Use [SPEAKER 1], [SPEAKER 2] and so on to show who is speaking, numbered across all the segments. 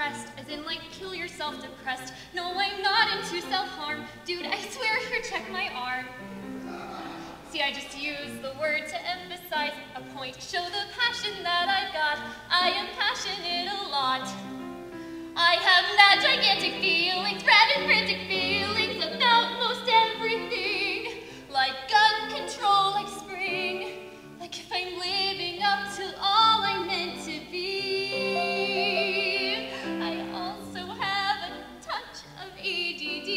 [SPEAKER 1] depressed, as in like kill yourself depressed. No, I'm not into self-harm. Dude, I swear, here, check my arm. See, I just use the word to emphasize a point, show the passion that I've got. I am passionate a lot. I have that gigantic feelings, red and frantic feelings about most everything. Like gun control, like spring, like if I'm living up to all I'm meant to be. I also have a touch of ADD.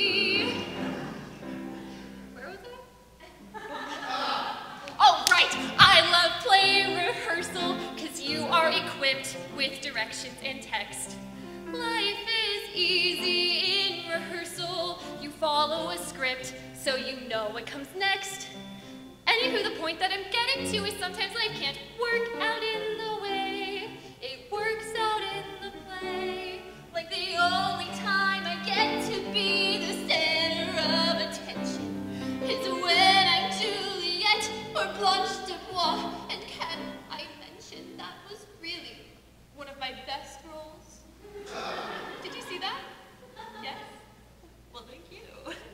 [SPEAKER 1] Where was I? Oh, right, I love play rehearsal, cause you are equipped with directions and text. Life is easy in rehearsal. You follow a script, so you know what comes next. Anywho, the point that I'm getting to is sometimes life can't work out in the way it works out in the play. Like the only time I get to be the center of attention is when I'm Juliet or Blanche de Bois. And can I mention that was really one of my best roles? Did you see that? Yes? Well, thank you.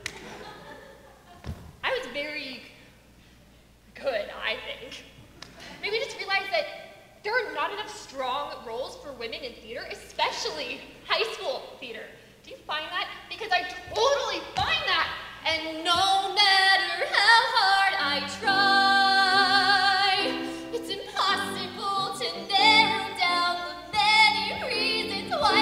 [SPEAKER 1] I was very good, I think. Maybe just realized that there are not enough strong roles for women in theater, especially high school theater. Do you find that? Because I totally find that. And no matter how hard I try, it's impossible to narrow down the many reasons why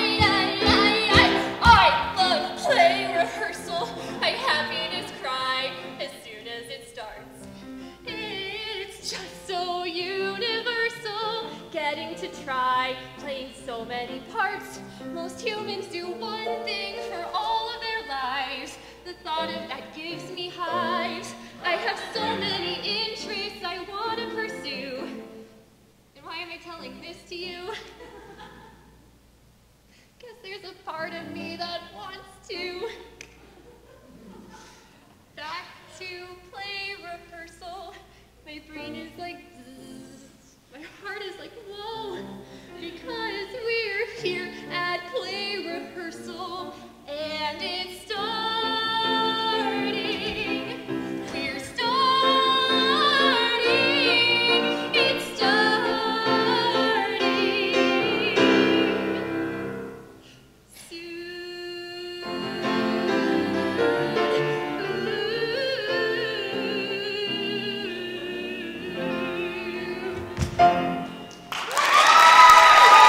[SPEAKER 1] I love play rehearsal. I happiness cry as soon as it starts. It's just so universal, getting to try playing so many parts. Most humans do one thing for all of their lives. The thought of that gives me hives. I have so many interests I want to pursue. And why am I telling this to you? Because there's a part of me that wants to. Back to play rehearsal. My brain is like zzz. My heart is